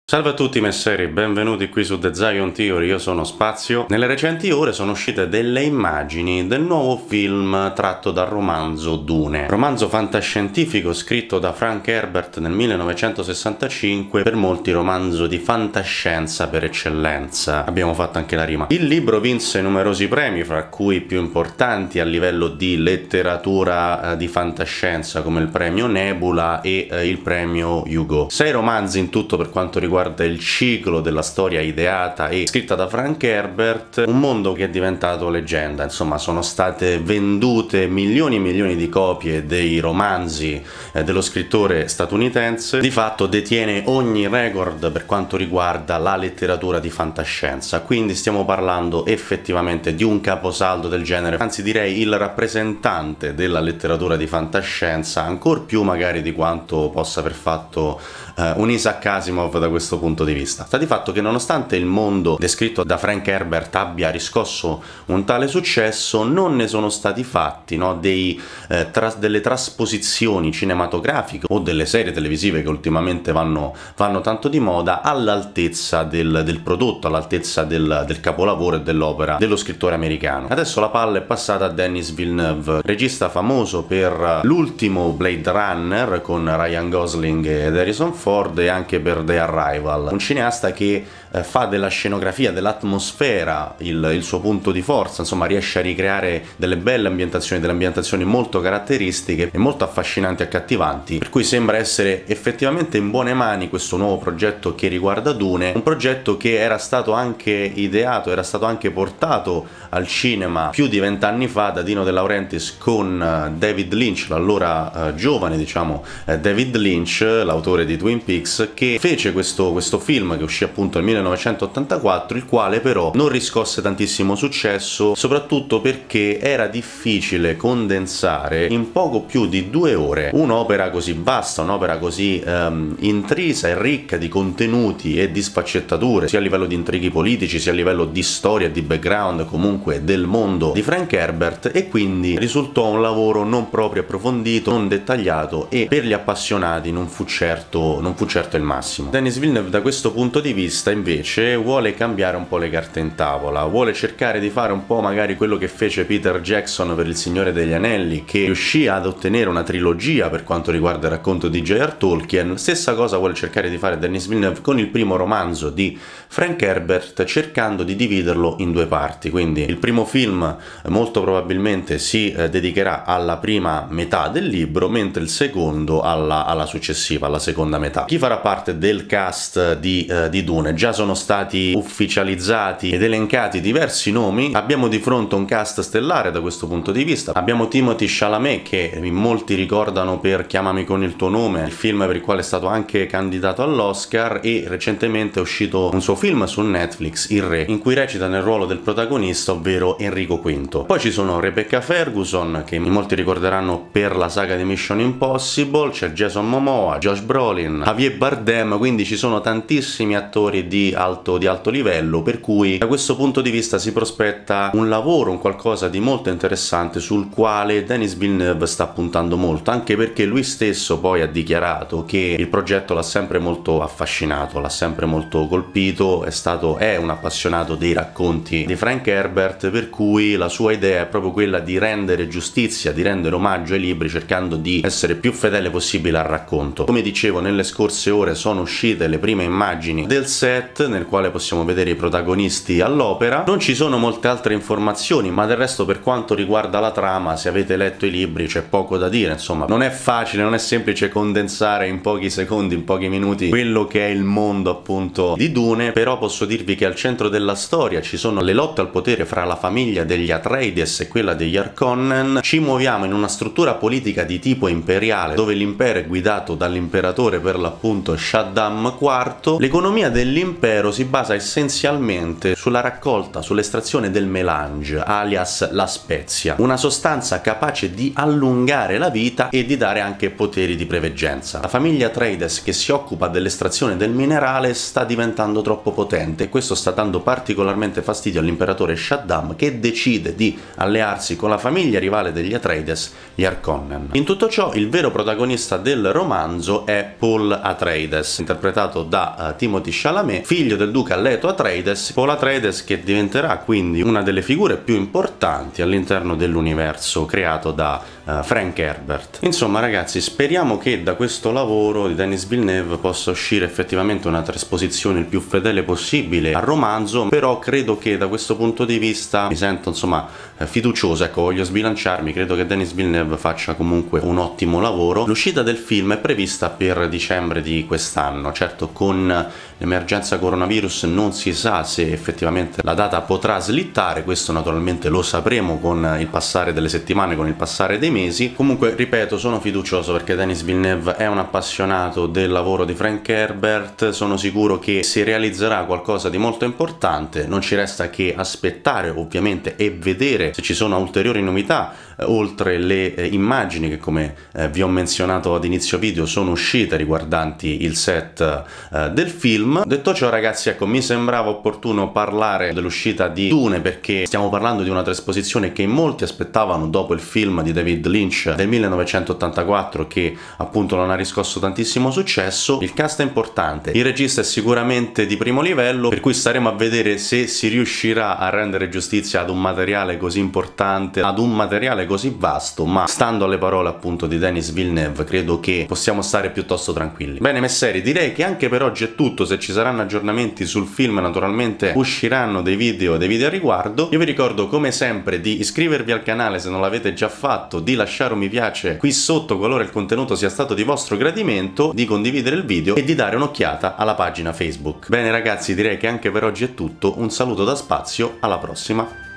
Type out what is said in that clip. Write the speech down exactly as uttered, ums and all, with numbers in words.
Salve a tutti messeri, benvenuti qui su The Zion Theory, io sono Spazio. Nelle recenti ore sono uscite delle immagini del nuovo film tratto dal romanzo Dune, romanzo fantascientifico scritto da Frank Herbert nel millenovecentosessantacinque, per molti romanzo di fantascienza per eccellenza. Abbiamo fatto anche la rima. Il libro vinse numerosi premi, fra cui i più importanti a livello di letteratura eh, di fantascienza come il premio Nebula e eh, il premio Hugo. Sei romanzi in tutto per quanto riguarda il ciclo della storia ideata e scritta da Frank Herbert, un mondo che è diventato leggenda. Insomma, sono state vendute milioni e milioni di copie dei romanzi eh, dello scrittore statunitense. Di fatto detiene ogni record per quanto riguarda la letteratura di fantascienza, quindi stiamo parlando effettivamente di un caposaldo del genere, anzi direi il rappresentante della letteratura di fantascienza, ancor più magari di quanto possa aver fatto eh, un Isaac Asimov da questo punto di vista. Sta di fatto che nonostante il mondo descritto da Frank Herbert abbia riscosso un tale successo, non ne sono stati fatti no, dei, eh, tras delle trasposizioni cinematografiche o delle serie televisive che ultimamente vanno, vanno tanto di moda all'altezza del, del prodotto, all'altezza del, del capolavoro e dell'opera dello scrittore americano. Adesso la palla è passata a Denis Villeneuve, regista famoso per l'ultimo Blade Runner con Ryan Gosling ed Harrison Ford e anche per The Arrival. Un cineasta che eh, fa della scenografia, dell'atmosfera il, il suo punto di forza, insomma riesce a ricreare delle belle ambientazioni, delle ambientazioni molto caratteristiche e molto affascinanti e accattivanti, per cui sembra essere effettivamente in buone mani questo nuovo progetto che riguarda Dune, un progetto che era stato anche ideato, era stato anche portato al cinema più di vent'anni fa da Dino De Laurentiis con uh, David Lynch, l'allora uh, giovane diciamo uh, David Lynch, l'autore di Twin Peaks, che fece questo questo film che uscì appunto nel millenovecentottantaquattro, il quale però non riscosse tantissimo successo, soprattutto perché era difficile condensare in poco più di due ore un'opera così vasta, un'opera così ehm, intrisa e ricca di contenuti e di sfaccettature, sia a livello di intrighi politici, sia a livello di storia e di background comunque del mondo di Frank Herbert, e quindi risultò un lavoro non proprio approfondito, non dettagliato, e per gli appassionati non fu certo, non fu certo il massimo. Denis Villeneuve da questo punto di vista invece vuole cambiare un po' le carte in tavola, vuole cercare di fare un po' magari quello che fece Peter Jackson per Il Signore degli Anelli, che riuscì ad ottenere una trilogia per quanto riguarda il racconto di J R Tolkien. Stessa cosa vuole cercare di fare Denis Villeneuve con il primo romanzo di Frank Herbert, cercando di dividerlo in due parti. Quindi il primo film molto probabilmente si eh, dedicherà alla prima metà del libro, mentre il secondo alla, alla successiva, alla seconda metà. Chi farà parte del cast di, eh, di Dune? Già sono stati ufficializzati ed elencati diversi nomi. Abbiamo di fronte un cast stellare da questo punto di vista. Abbiamo Timothée Chalamet, che molti ricordano per Chiamami con il tuo nome, il film per il quale è stato anche candidato all'Oscar, e recentemente è uscito un suo film su Netflix, Il Re, in cui recita nel ruolo del protagonista, ovvero Enrico quinto. Poi ci sono Rebecca Ferguson, che molti ricorderanno per la saga di Mission Impossible, c'è Jason Momoa, Josh Brolin, Javier Bardem, quindi ci sono tantissimi attori di alto, di alto livello, per cui da questo punto di vista si prospetta un lavoro, un qualcosa di molto interessante sul quale Denis Villeneuve sta puntando molto, anche perché lui stesso poi ha dichiarato che il progetto l'ha sempre molto affascinato, l'ha sempre molto colpito, è stato è un appassionato dei racconti di Frank Herbert, per cui la sua idea è proprio quella di rendere giustizia, di rendere omaggio ai libri, cercando di essere più fedele possibile al racconto. Come dicevo, nelle scorse ore sono uscite le prime immagini del set nel quale possiamo vedere i protagonisti all'opera. Non ci sono molte altre informazioni, ma del resto per quanto riguarda la trama, se avete letto i libri c'è poco da dire. Insomma, non è facile, non è semplice condensare in pochi secondi, in pochi minuti quello che è il mondo appunto di Dune, però posso dirvi che al centro della storia ci sono le lotte al potere fra la famiglia degli Atreides e quella degli Harkonnen. Ci muoviamo in una struttura politica di tipo imperiale, dove l'impero è guidato dall'imperatore per l'appunto Shaddam quarto. L'economia dell'impero si basa essenzialmente sulla raccolta, sull'estrazione del melange, alias la spezia, una sostanza capace di allungare la vita e di dare anche poteri di preveggenza. La famiglia Atreides, che si occupa dell'estrazione del minerale, sta diventando troppo potente, e questo sta dando particolarmente fastidio all'imperatore Shaddam, che decide di allearsi con la famiglia rivale degli Atreides, gli Harkonnen. In tutto ciò il vero protagonista del romanzo è Paul Paul Atreides, interpretato da uh, Timothée Chalamet, figlio del duca Leto Atreides. Paul Atreides che diventerà quindi una delle figure più importanti all'interno dell'universo creato da uh, Frank Herbert. Insomma ragazzi, speriamo che da questo lavoro di Denis Villeneuve possa uscire effettivamente una trasposizione il più fedele possibile al romanzo, però credo che da questo punto di vista mi sento insomma fiducioso, ecco, voglio sbilanciarmi, credo che Denis Villeneuve faccia comunque un ottimo lavoro. L'uscita del film è prevista per dicembre di quest'anno, certo con l'emergenza coronavirus non si sa se effettivamente la data potrà slittare, questo naturalmente lo sapremo con il passare delle settimane, con il passare dei mesi. Comunque ripeto, sono fiducioso perché Denis Villeneuve è un appassionato del lavoro di Frank Herbert, sono sicuro che si realizzerà qualcosa di molto importante, non ci resta che aspettare ovviamente e vedere se ci sono ulteriori novità, eh, oltre le eh, immagini che come eh, vi ho menzionato ad inizio video sono uscite riguardanti il set eh, del film. Detto ciò ragazzi, ecco, mi sembrava opportuno parlare dell'uscita di Dune perché stiamo parlando di una trasposizione che in molti aspettavano dopo il film di David Lynch del millenovecentottantaquattro che appunto non ha riscosso tantissimo successo. Il cast è importante, il regista è sicuramente di primo livello, per cui staremo a vedere se si riuscirà a rendere giustizia ad un materiale così importante, ad un materiale così vasto, ma stando alle parole appunto di Denis Villeneuve credo che possiamo stare piuttosto tranquilli. Bene messeri, direi che anche per oggi è tutto. Se ci saranno aggiornamenti sul film naturalmente usciranno dei video dei video a riguardo. Io vi ricordo come sempre di iscrivervi al canale se non l'avete già fatto, di lasciare un mi piace qui sotto qualora il contenuto sia stato di vostro gradimento, di condividere il video e di dare un'occhiata alla pagina Facebook. Bene ragazzi, direi che anche per oggi è tutto, un saluto da Spazio, alla prossima.